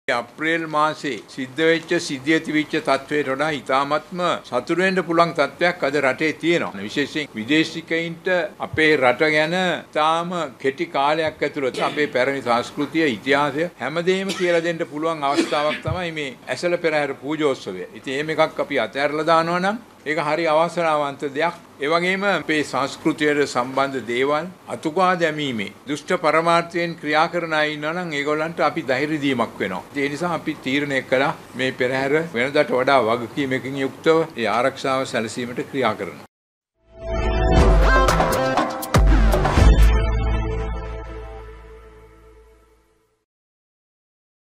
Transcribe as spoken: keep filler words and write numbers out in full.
අප්‍රේල් මාසේ සිද්ධ වෙච්ච සිද්ධිය තිබිච්ච තත්වයට වඩා ඉතාමත්ම සතුටු වෙන්න පුළුවන් තත්වයක් අද රටේ තියෙනවා. විශේෂයෙන් විදේශිකයින්ට අපේ රට ගැන ඉතාම කෙටි කාලයක් ඇතුළත අපේ පැරණි සංස්කෘතිය, ඉතිහාසය හැමදේම කියලා දෙන්න පුළුවන් අවස්ථාවක් තමයි මේ ඇසළ පෙරහැර පූජෝත්සවය. ඉතින් එහෙම එකක් අපි අතහැරලා දානවා නම් ඒක හරි අවාසනාවන්ත දෙයක්. ඒ වගේම අපේ සංස්කෘතියට සම්බන්ධ දේවල් අතුගා දැමීමේ දුෂ්ට පරමාර්ථයෙන් ක්‍රියා කරන අය ඉන්නවා නම් ඒගොල්ලන්ට අපි ධෛර්ය දීමක් වෙනවා. ඒ නිසා අපි තීරණය කළා මේ පෙරහැර වෙනදාට වඩා වගකීමකින් යුක්තව ඒ ආරක්ෂාව සැලසීමට ක්‍රියා කරනවා.